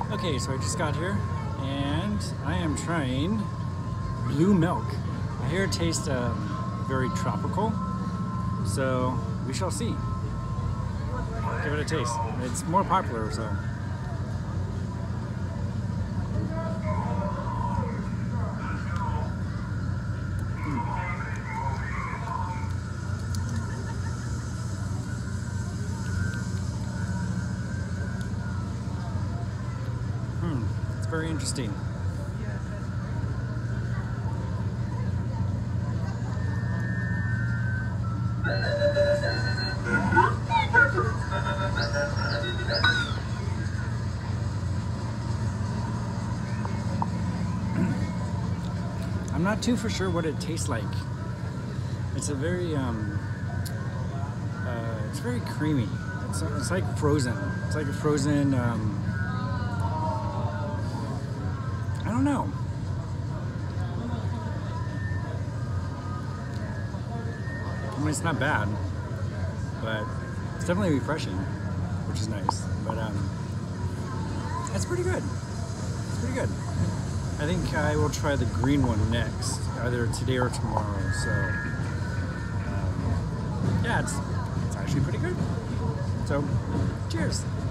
Okay, so I just got here and I am trying blue milk. I hear it tastes very tropical, so we shall see. Give it a taste. It's more popular, so. It's very interesting. I'm not too for sure what it tastes like. It's a very it's very creamy. It's like frozen. It's like a frozen. I don't know. I mean, it's not bad, but it's definitely refreshing, which is nice. But it's pretty good. It's pretty good. I think I will try the green one next, either today or tomorrow. So yeah, it's actually pretty good. So cheers.